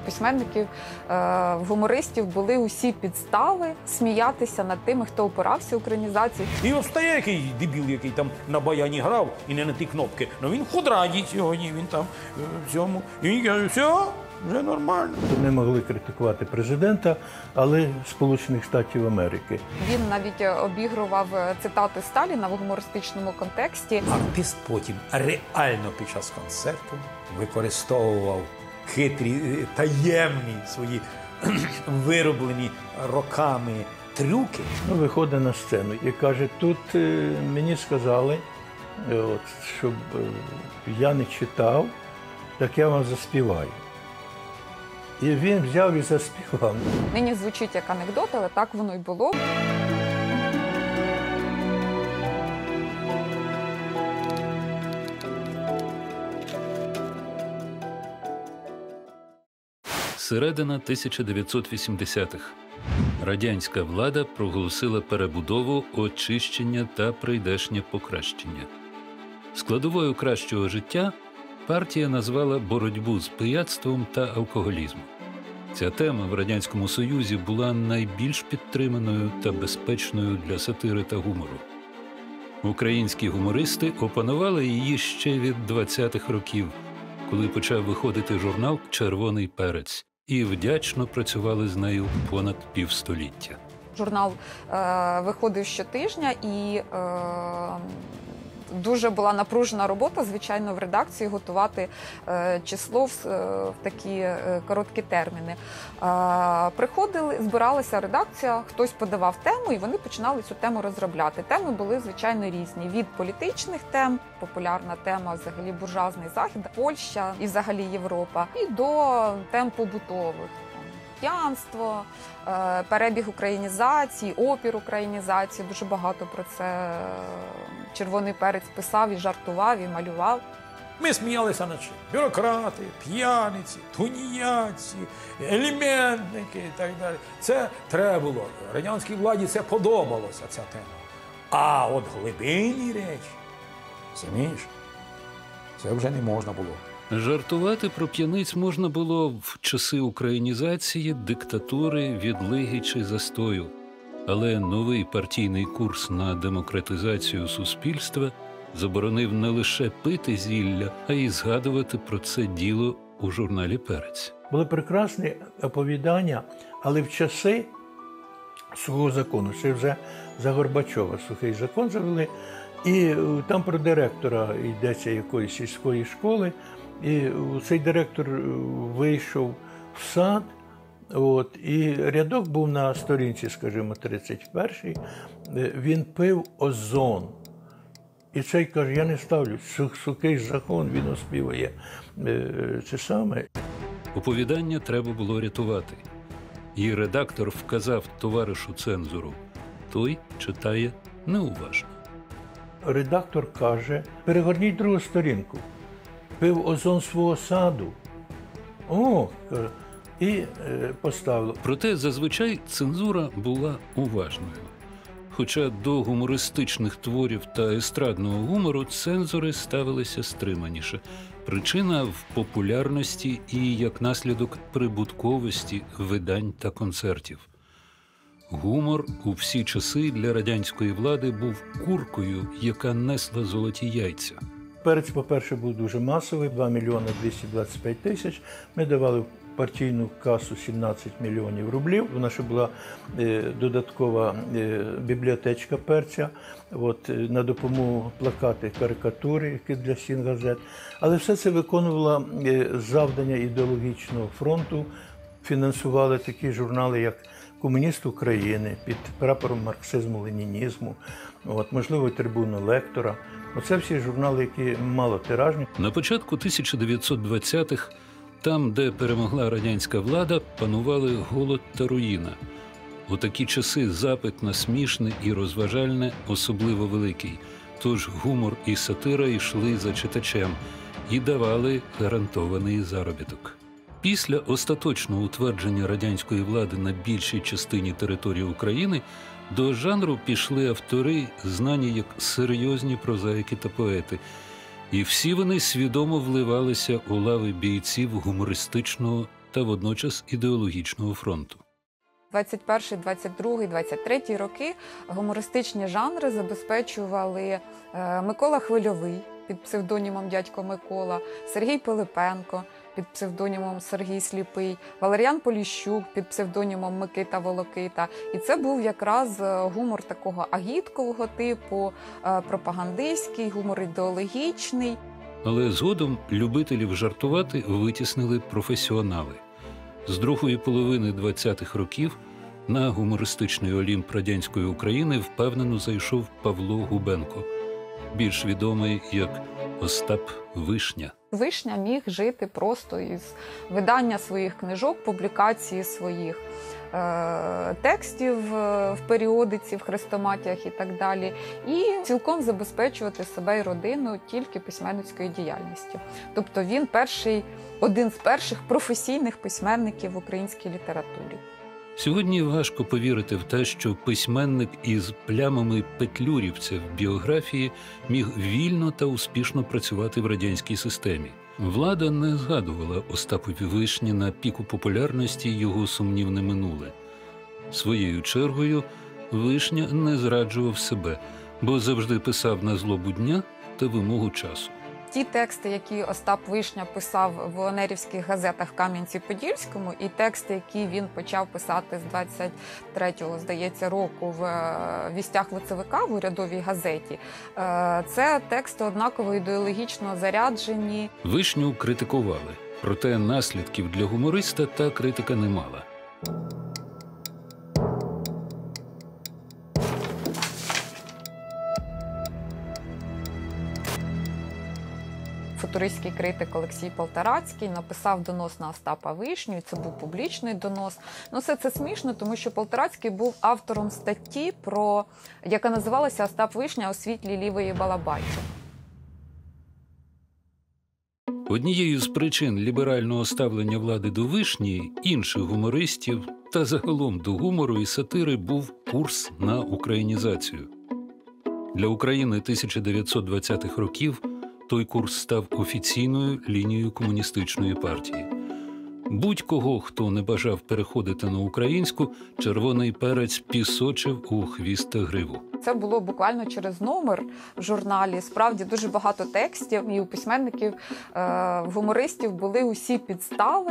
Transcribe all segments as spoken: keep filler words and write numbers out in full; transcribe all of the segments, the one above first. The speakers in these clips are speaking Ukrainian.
письменників, в гумористів були усі підстави сміятися над тими, хто опирався українізації. І от стає якийсь дебіл, який там на баяні грав і не на ті кнопки. Ну він худраді сьогодні, він там в цьому. І він каже, все, вже нормально. Вони могли критикувати президента, але Сполучених Штатів Америки. Він навіть обігрував цитати Сталіна в гумористичному контексті. Артист потім реально під час концерту використовував хитрі, таємні свої вироблені роками трюки. Ну, виходить на сцену і каже, тут е, мені сказали, е, от, щоб е, я не читав, так я вам заспіваю. І він взяв і заспівав. Нині звучить як анекдот, але так воно й було. Середина тисяча дев'ятсот вісімдесятих. Радянська влада проголосила перебудову, очищення та прийдешнє покращення. Складовою кращого життя партія назвала боротьбу з пияцтвом та алкоголізмом. Ця тема в Радянському Союзі була найбільш підтриманою та безпечною для сатири та гумору. Українські гумористи опанували її ще від двадцятих років, коли почав виходити журнал «Червоний перець», і вдячно працювали з нею понад півстоліття. Журнал е, виходив щотижня, і е, дуже була напружена робота, звичайно, в редакції готувати е, число в, е, в такі е, короткі терміни. Е, приходили, збиралася редакція, хтось подавав тему, і вони починали цю тему розробляти. Теми були, звичайно, різні. Від політичних тем, популярна тема взагалі буржуазний Захід, Польща і взагалі Європа, і до тем побутових. П'янство, перебіг українізації, опір українізації. Дуже багато про це «Червоний перець» писав і жартував, і малював. Ми сміялися на чим? Бюрократи, п'яниці, туніянці, елементники і так далі. Це треба було. Радянській владі це подобалося, ця тема. А от глибинні речі, розумієш, це вже не можна було. Жартувати про п'яниць можна було в часи українізації, диктатури, відлиги чи застою. Але новий партійний курс на демократизацію суспільства заборонив не лише пити зілля, а й згадувати про це діло у журналі «Перець». Були прекрасні оповідання, але в часи сухого закону, ще вже за Горбачова сухий закон завели, і там про директора йдеться якоїсь сільської школи, і цей директор вийшов в сад, от, і рядок був на сторінці, скажімо, тридцять першій, він пив озон. І цей каже, я не ставлю, сухий закон, він оспівує це саме. Оповідання треба було рятувати. І редактор вказав товаришу цензору. Той читає неуважно. Редактор каже, перегорніть другу сторінку. Пив озон свого саду. О, і е, поставив. Проте зазвичай цензура була уважною. Хоча до гумористичних творів та естрадного гумору цензори ставилися стриманіше. Причина в популярності і, як наслідок, прибутковості видань та концертів. Гумор у всі часи для радянської влади був куркою, яка несла золоті яйця. Перець, по-перше, був дуже масовий, два мільйони двісті двадцять п'ять тисяч. Ми давали в партійну касу сімнадцять мільйонів рублів. Вона ще була е, додаткова е, бібліотечка перця, от, е, на допомогу плакати, карикатури, які для стін-газет. Але все це виконувало е, завдання ідеологічного фронту. Фінансували такі журнали, як «Комуніст України», під прапором марксизму-ленінізму, от, можливо, «Трибуну лектора». Оце всі журнали, які малотиражні. На початку тисяча дев'ятсот двадцятих там, де перемогла радянська влада, панували голод та руїна. У такі часи запит на смішне і розважальне особливо великий. Тож гумор і сатира йшли за читачем і давали гарантований заробіток. Після остаточного утвердження радянської влади на більшій частині території України до жанру пішли автори, знані як серйозні прозаїки та поети. І всі вони свідомо вливалися у лави бійців гумористичного та водночас ідеологічного фронту. двадцять перший, двадцять другий, двадцять третій роки гумористичні жанри забезпечували е, Микола Хвильовий під псевдонімом «Дядько Микола», Сергій Пилипенко під псевдонімом Сергій Сліпий, Валеріан Поліщук під псевдонімом Микита Волокита. І це був якраз гумор такого агіткового типу, е, пропагандистський, гумор ідеологічний. Але згодом любителів жартувати витіснили професіонали. З другої половини двадцятих років на гумористичний олімп радянської України впевнено зайшов Павло Губенко, більш відомий як Остап Вишня. Вишня міг жити просто із видання своїх книжок, публікації своїх е- текстів в періодиці, в хрестоматіях і так далі, і цілком забезпечувати себе і родину тільки письменницькою діяльністю. Тобто він перший, один з перших професійних письменників в українській літературі. Сьогодні важко повірити в те, що письменник із плямами петлюрівця в біографії міг вільно та успішно працювати в радянській системі. Влада не згадувала Остапові Вишні на піку популярності його сумнівне минуле. Своєю чергою Вишня не зраджував себе, бо завжди писав на злобу дня та вимогу часу. Ті тексти, які Остап Вишня писав в онерівських газетах в Кам'янці-Подільському, і тексти, які він почав писати з двадцять третього, здається, року в «Вістях ВЦВК» в урядовій газеті, це тексти однаково ідеологічно заряджені. Вишню критикували, проте наслідків для гумориста та критика не мала. Футуристський критик Олексій Полторацький написав донос на Остапа Вишню, і це був публічний донос. Ну, все це смішно, тому що Полторацький був автором статті, про, яка називалася «Остап Вишня у світлі лівої балабайки». Однією з причин ліберального ставлення влади до Вишні, інших гумористів та загалом до гумору і сатири був курс на українізацію. Для України тисяча дев'ятсот двадцятих років той курс став офіційною лінією комуністичної партії. Будь-кого, хто не бажав переходити на українську, червоний перець пісочив у хвіст та гриву. Це було буквально через номер в журналі. Справді дуже багато текстів, і у письменників, е, гумористів були усі підстави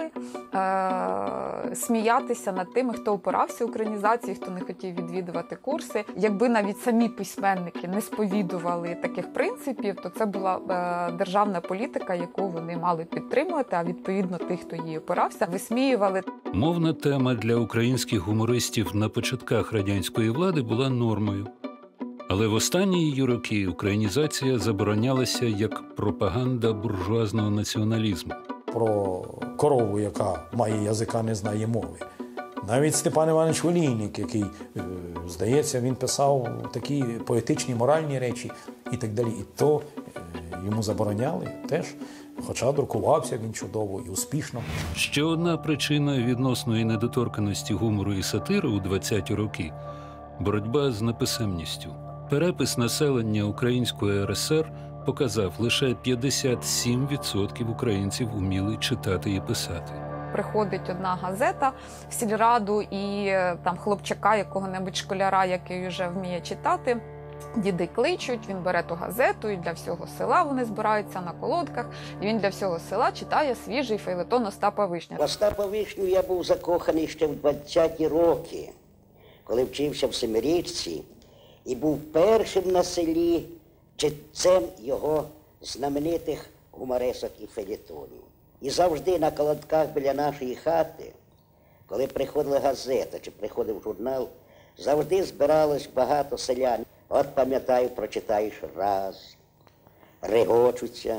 е, сміятися над тими, хто опирався українізації, хто не хотів відвідувати курси. Якби навіть самі письменники не сповідували таких принципів, то це була е, державна політика, яку вони мали підтримувати, а відповідно тих, хто її опирався, висміювали. Мовна тема для українських гумористів на початках радянської влади була нормою. Але в останні її роки українізація заборонялася як пропаганда буржуазного націоналізму. Про корову, яка має язика, не знає мови. Навіть Степан Іванович Олійник, який, здається, він писав такі поетичні, моральні речі і так далі. І то йому забороняли теж, хоча друкувався він чудово і успішно. Ще одна причина відносної недоторканості гумору і сатири у двадцяті роки – боротьба з неписемністю. Перепис населення Української РСР показав, лише п'ятдесят сім відсотків українців вміли читати і писати. Приходить одна газета в сільраду і там хлопчака, якого-небудь школяра, який вже вміє читати, діди кличуть, він бере ту газету, і для всього села вони збираються на колодках, і він для всього села читає свіжий фейлетон Остапа Вишня. В Остапа Вишню я був закоханий ще в двадцяті роки, коли вчився в Семирічці, і був першим на селі читцем його знаменитих гуморесок і фельєтонів. І завжди на колодках біля нашої хати, коли приходила газета чи приходив журнал, завжди збиралось багато селян. От пам'ятаю, прочитаєш раз, регочуться.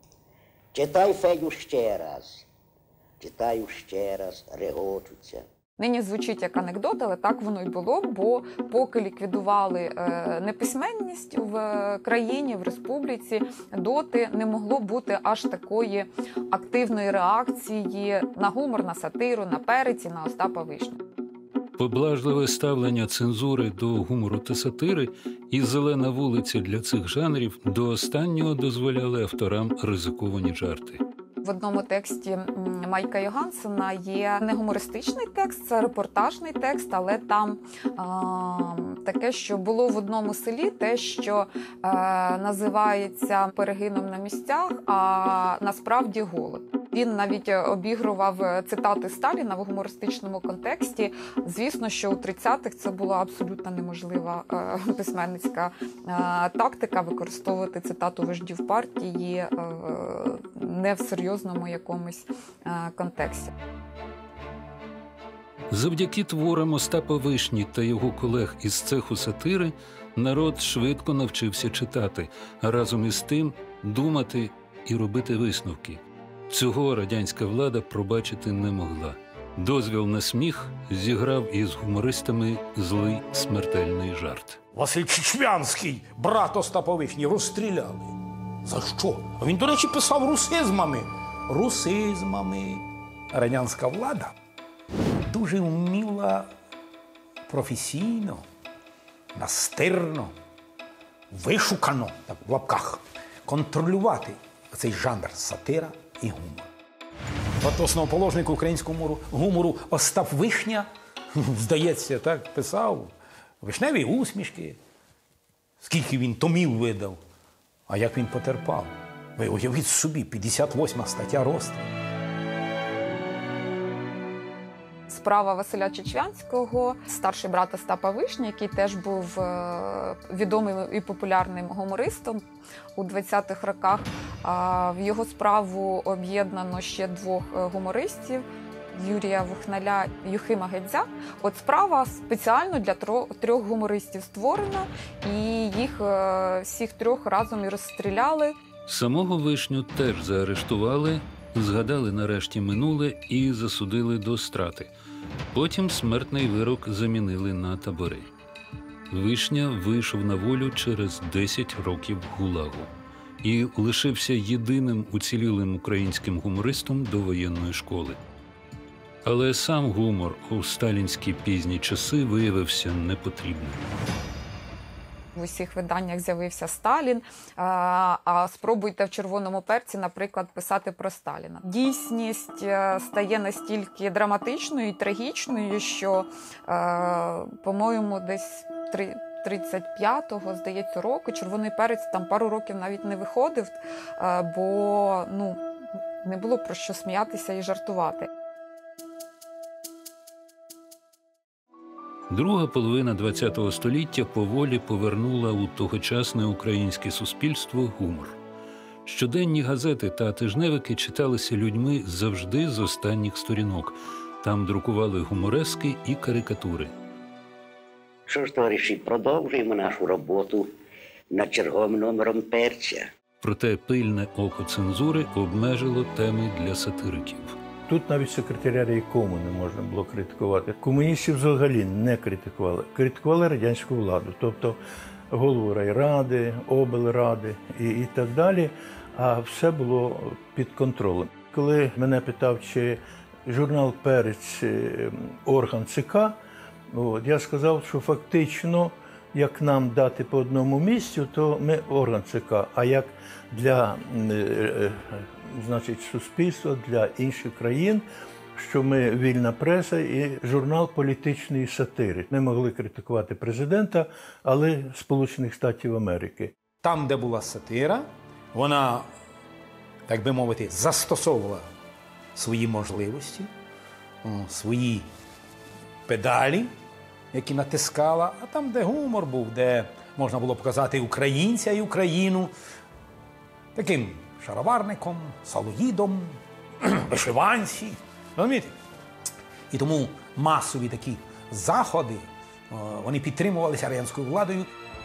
Читай, Федю, ще раз. Читаю ще раз, регочуться. Нині звучить як анекдот, але так воно й було, бо поки ліквідували неписьменність в країні, в республіці, доти не могло бути аж такої активної реакції на гумор, на сатиру, на перець і на Остапа Вишню. Поблажливе ставлення цензури до гумору та сатири і зелена вулиця для цих жанрів до останнього дозволяли авторам ризиковані жарти. В одному тексті м, Майка Йогансена є не гумористичний текст, це репортажний текст, але там а, таке, що було в одному селі те, що а, називається перегином на місцях, а насправді голод. Він навіть обігрував цитати Сталіна в гумористичному контексті. Звісно, що у тридцятих це була абсолютно неможлива е, письменницька е, тактика використовувати цитату вождів партії е, не в серйозному якомусь е, контексті. Завдяки творам Остапа Вишні та його колег із цеху сатири народ швидко навчився читати, а разом із тим думати і робити висновки. Цього радянська влада пробачити не могла. Дозвіл на сміх зіграв із гумористами злий смертельний жарт. Василь Чичвянський, брат Остапа Вишні, розстріляли. За що? А він, до речі, писав русизмами. Русизмами. Радянська влада дуже вміла професійно, настирно, вишукано, так в лапках, контролювати цей жанр сатира і гумор. От основоположник українського гумору, гумору Остап Вишня, здається, так писав, вишневі усмішки, скільки він томів видав, а як він потерпав. Ви уявіть собі, п'ятдесят восьма стаття розстрілу. Справа Василя Чичвянського, старший брат Остапа Вишні, який теж був е, відомим і популярним гумористом у двадцятих роках. А в його справу об'єднано ще двох гумористів – Юрія Вухналя і Юхима Гедзя. От справа спеціально для трьох гумористів створена, і їх е, всіх трьох разом і розстріляли. Самого Вишню теж заарештували, згадали нарешті минуле і засудили до страти. Потім смертний вирок замінили на табори. Вишня вийшов на волю через десять років гулагу і лишився єдиним уцілілим українським гумористом довоєнної школи. Але сам гумор у сталінські пізні часи виявився непотрібним. В усіх виданнях з'явився Сталін, а спробуйте в «Червоному перці», наприклад, писати про Сталіна. Дійсність стає настільки драматичною і трагічною, що, по-моєму, десь тридцять п'ятого, здається, року «Червоний перець» там пару років навіть не виходив, бо ну, не було про що сміятися і жартувати. Друга половина ХХ століття поволі повернула у тогочасне українське суспільство гумор. Щоденні газети та тижневики читалися людьми завжди з останніх сторінок. Там друкували гуморески і карикатури. Що ж, товариші, продовжуємо нашу роботу над черговим номером «Перця». Проте пильне око цензури обмежило теми для сатириків. Тут навіть секретаря райкому не можна було критикувати. Комуністів взагалі не критикували. Критикували радянську владу, тобто голову райради, облради і, і так далі, а все було під контролем. Коли мене питав, чи журнал «Перець» – орган ЦК, от, я сказав, що фактично, як нам дати по одному місцю, то ми орган ЦК, а як для значить, суспільства, для інших країн, що ми вільна преса і журнал політичної сатири. Не могли критикувати президента, але Сполучених Штатів Америки. Там, де була сатира, вона, так би мовити, застосовувала свої можливості, свої педалі, які натискала, а там, де гумор був, де можна було показати українця і Україну таким шароварником, салоїдом, вишиванці. Розумієте? І тому масові такі заходи, вони підтримувалися радянською владою.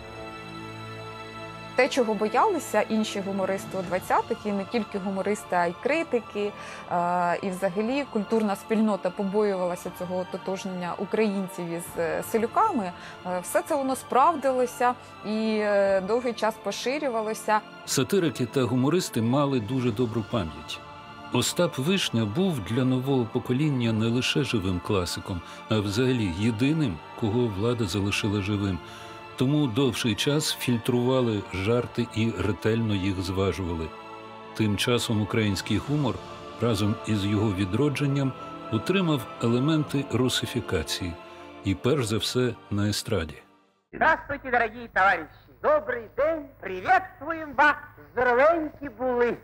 Те, чого боялися інші гумористи у двадцятих, і не тільки гумористи, а й критики, і взагалі культурна спільнота побоювалася цього ототожнення українців із селюками, все це воно справдилося і довгий час поширювалося. Сатирики та гумористи мали дуже добру пам'ять. Остап Вишня був для нового покоління не лише живим класиком, а взагалі єдиним, кого влада залишила живим. Тому довший час фільтрували жарти і ретельно їх зважували. Тим часом український гумор разом із його відродженням утримав елементи русифікації і перш за все на естраді. Здравствуйте, дорогие товарищи! Добрый день! Приветствуем вас! Здоровенькі були!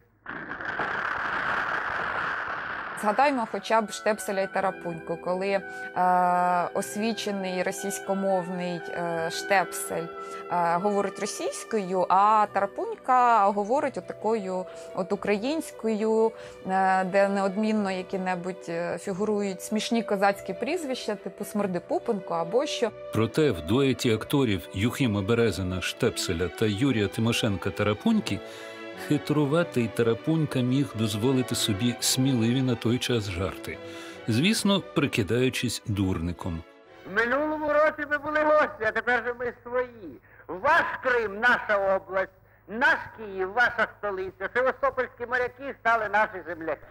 Згадаймо хоча б Штепселя і Тарапуньку, коли е, освічений російськомовний е, Штепсель е, говорить російською, а Тарапунька говорить отакою от українською, е, де неодмінно які-небудь фігурують смішні козацькі прізвища, типу Смердипупенко або що. Проте в дуеті акторів Юхима Березина Штепселя та Юрія Тимошенка Тарапуньки хитруватий Тарапунька міг дозволити собі сміливі на той час жарти, звісно, прикидаючись дурником. В минулому році ми були гості, а тепер же ми свої. Ваш Крим – наша область, наш Київ – ваша столиця. Севастопольські моряки стали наші земляки.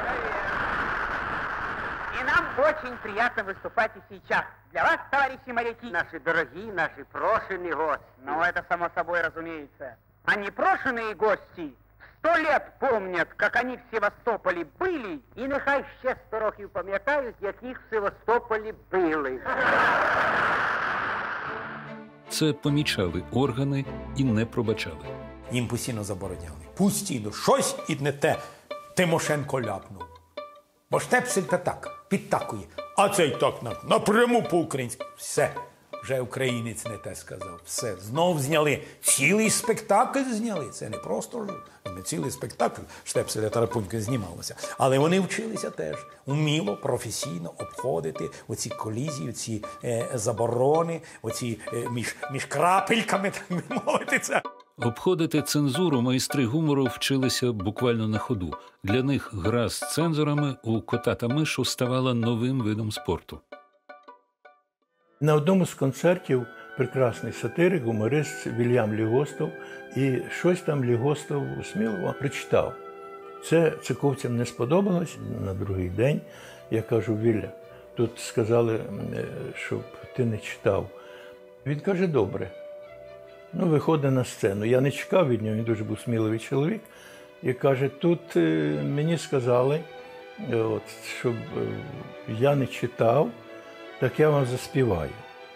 И нам очень приятно выступать и сейчас. Для вас, товарищи моряки, наши дорогие, наши прошенные гости. Ну, это само собой разумеется. А непрошенные гости сто лет помнят, как они в Севастополі были, і нехай ще сто років пам'ятають, як їх в Севастополі били. Це помічали органи і не пробачали. Їм постійно забороняли. Постійно. Щось і не те Тимошенко ляпнув. Бо Штепсель та так, підтакує. А цей так напряму по-українськи. Все. Вже українець не те сказав. Все. Знов зняли. Цілий спектакль зняли. Це не просто не цілий спектакль Штепселя Тарапуньки знімалося. Але вони вчилися теж уміло, професійно обходити оці колізії, оці е, заборони, оці е, між, між крапельками, так би мовити, це. Обходити цензуру майстри гумору вчилися буквально на ходу. Для них гра з цензорами у кота та мишу ставала новим видом спорту. На одному з концертів прекрасний сатирик, гуморист Вільям Лігостов, і щось там Лігостов сміливо прочитав. Це церковцям не сподобалось. На другий день я кажу: Вілля, тут сказали, щоб ти не читав. Він каже: добре. Ну, виходить на сцену. Я не чекав від нього, він дуже був сміливий чоловік. І каже: тут мені сказали, от, щоб я не читав, так я вам заспіваю.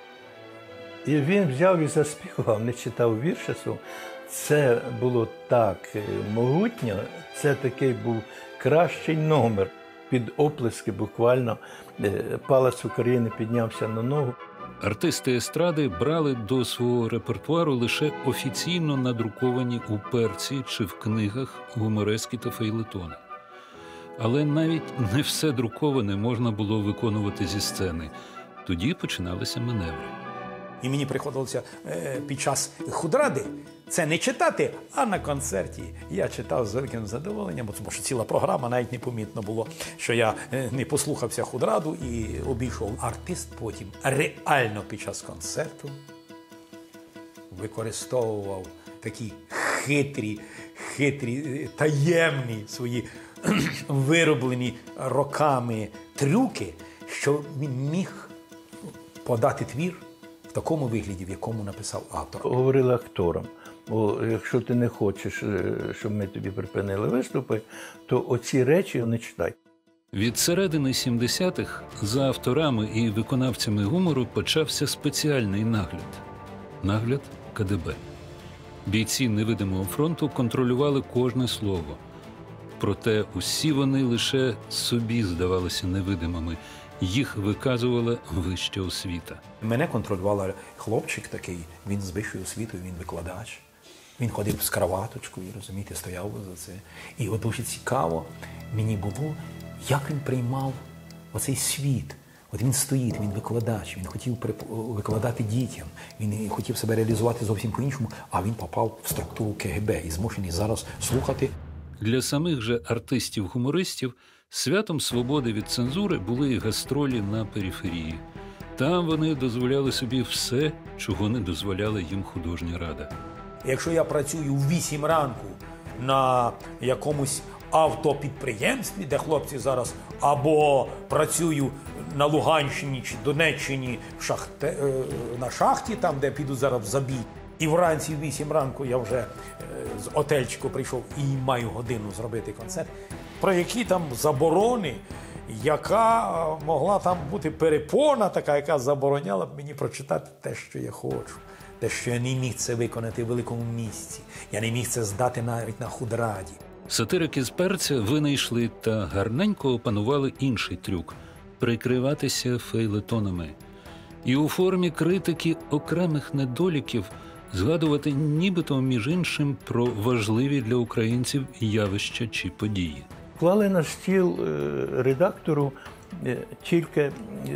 І він взяв і заспівав, не читав вірша свого. Це було так могутньо, це такий був кращий номер. Під оплески буквально Палац України піднявся на ногу. Артисти естради брали до свого репертуару лише офіційно надруковані у перці чи в книгах гуморески та фейлетони. Але навіть не все друковане можна було виконувати зі сцени. Тоді починалися маневри. І мені приходилося е, під час худради це не читати, а на концерті я читав з великим задоволенням, тому що ціла програма, навіть не помітно було, що я е, не послухався худраду і обійшов. Артист потім реально під час концерту використовував такі хитрі, хитрі, таємні свої вироблені роками трюки, що він міг подати твір в такому вигляді, в якому написав автор. Говорили акторам: бо якщо ти не хочеш, щоб ми тобі припинили виступи, то оці речі не читай. Від середини сімдесятих за авторами і виконавцями гумору почався спеціальний нагляд. Нагляд ка де бе. Бійці невидимого фронту контролювали кожне слово. Проте усі вони лише собі здавалися невидимими. Їх виказувала вища освіта. Мене контролював хлопчик такий, він з вищою освітою, він викладач. Він ходив з краваточкою, розумієте, стояв за це. І от дуже цікаво мені було, як він приймав оцей світ. От він стоїть, він викладач, він хотів викладати дітям, він хотів себе реалізувати зовсім по-іншому, а він попав в структуру ка ге бе і змушений зараз слухати. Для самих же артистів-гумористів святом свободи від цензури були і гастролі на периферії. Там вони дозволяли собі все, чого не дозволяла їм художня рада. Якщо я працюю в вісім ранку на якомусь автопідприємстві, де хлопці зараз, або працюю на Луганщині чи Донеччині в шахте, на шахті, там, де піду зараз в забій, І вранці в вісім ранку я вже е, з отельчику прийшов і маю годину зробити концерт. Про які там заборони, яка е, могла там бути перепона така, яка забороняла б мені прочитати те, що я хочу. Те, що я не міг це виконати в великому місці. Я не міг це здати навіть на худраді. Сатирики з перця винайшли та гарненько опанували інший трюк – прикриватися фейлетонами. І у формі критики окремих недоліків згадувати нібито, між іншим, про важливі для українців явища чи події. Клали на стіл редактору тільки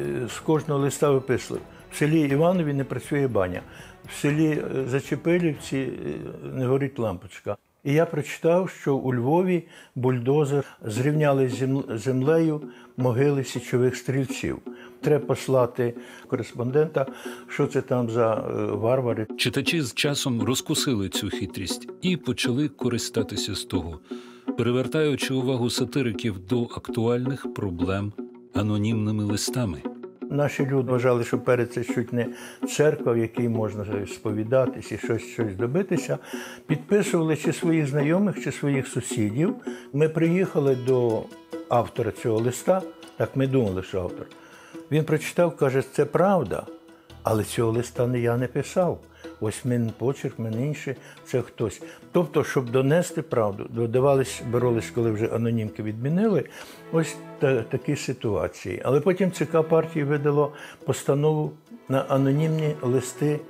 з кожного листа виписували. В селі Іванові не працює баня, в селі Зачепилівці не горить лампочка. І я прочитав, що у Львові бульдозер зрівняли з землею могили січових стрільців. Треба послати кореспондента, що це там за варвари. Читачі з часом розкусили цю хитрість і почали користатися з того, перевертаючи увагу сатириків до актуальних проблем анонімними листами. Наші люди вважали, що перець – це чуть не церква, в якій можна сповідатись і щось, щось добитися. Підписували чи своїх знайомих, чи своїх сусідів. Ми приїхали до автора цього листа, так ми думали, що автор. Він прочитав, каже, це правда, але цього листа не я не писав. Ось мій почерк, мій інший, це хтось. Тобто, щоб донести правду, додавались, боролись, коли вже анонімки відмінили, ось та, такі ситуації. Але потім ЦК партії видало постанову на анонімні листи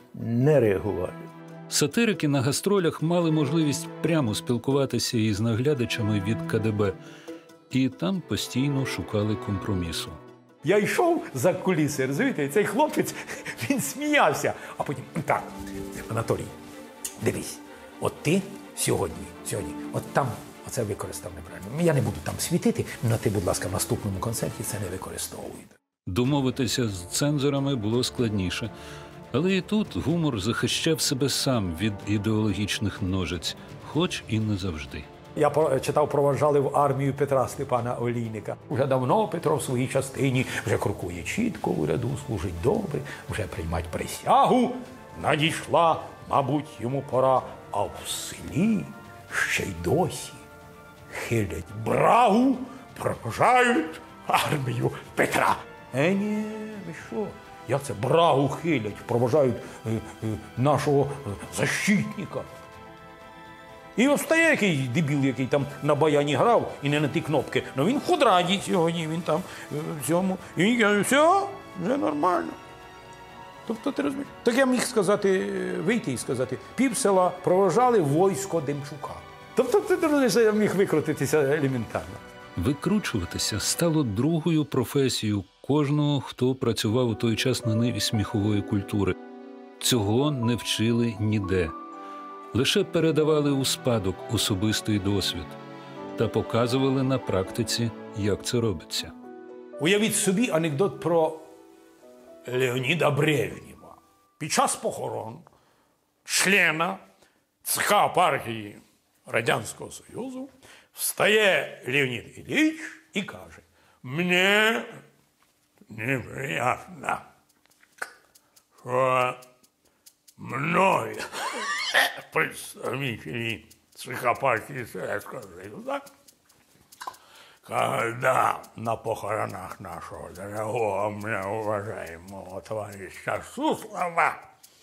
не реагувати. Сатирики на гастролях мали можливість прямо спілкуватися із наглядачами від ка де бе, і там постійно шукали компромісу. Я йшов за куліси, розумієте, і цей хлопець, він сміявся. А потім, так, Анатолій, дивись, от ти сьогодні, сьогодні, от там, оце використав неправильно. Я не буду там світити, але ти, будь ласка, в наступному концерті це не використовуй. Домовитися з цензорами було складніше. Але і тут гумор захищав себе сам від ідеологічних ножиць, хоч і не завжди. Я читав, проваджали в армію Петра Степана Олійника. Уже давно Петро в своїй частині вже крокує чітко в ряду, служить добре, вже приймать присягу. Надійшла, мабуть, йому пора, а в селі ще й досі хилять брагу, проважають армію Петра. Е, ні, ви що? Як це брагу хилять, проважають е, е, нашого е, защитника? І от стає який дебіл, який там на баяні грав і не на ті кнопки. Ну він в худраді сьогодні, він там в цьому. І він каже, все, вже нормально. Тобто, ти розумієш? Так я міг сказати, вийти і сказати, пів села проважали військо Демчука. Тобто, ти розумієш, я міг викрутитися елементарно. Викручуватися стало другою професією кожного, хто працював у той час на ниві сміхової культури. Цього не вчили ніде. Лише передавали у спадок особистий досвід та показували на практиці, як це робиться. Уявіть собі анекдот про Леоніда Брежнєва. Під час похорон члена ЦК партії Радянського Союзу встає Леонід Ілліч і каже, «Мені неприємно, що мною представители ЦК партии Советского Союза, когда на похоронах нашего дорогого, меня уважаемого товарища Суслова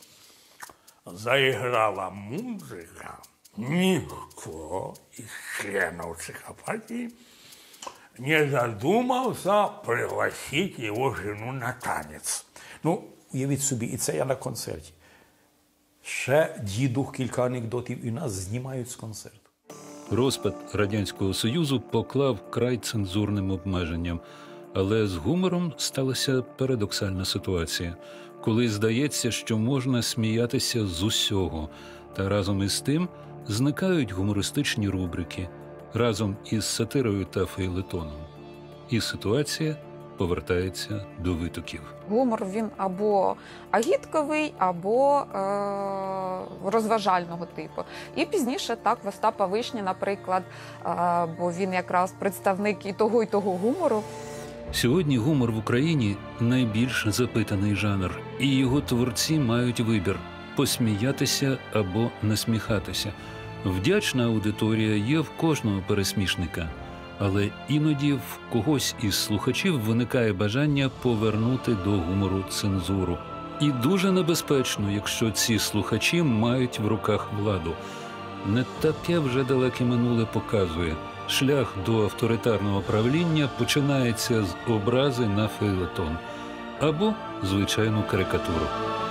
заиграла музыка, никто из членов ЦК партии не задумался пригласить его жену на танец». Ну, уявіть собі, і це я на концерті. Ще діду кілька анекдотів і нас знімають з концерту. Розпад Радянського Союзу поклав край цензурним обмеженням. Але з гумором сталася парадоксальна ситуація, коли здається, що можна сміятися з усього, та разом із тим зникають гумористичні рубрики, разом із сатирою та фейлетоном. І ситуація повертається до витоків. Гумор, він або агітковий, або е- розважального типу. І пізніше так в Остапа Вишні, наприклад, е- бо він якраз представник і того, і того гумору. Сьогодні гумор в Україні – найбільш запитаний жанр, і його творці мають вибір посміятися або насміхатися. Вдячна аудиторія є в кожного пересмішника, але іноді в когось із слухачів виникає бажання повернути до гумору цензуру. І дуже небезпечно, якщо ці слухачі мають в руках владу. Не таке вже далеке минуле показує. Шлях до авторитарного правління починається з образи на фейлетон або звичайну карикатуру.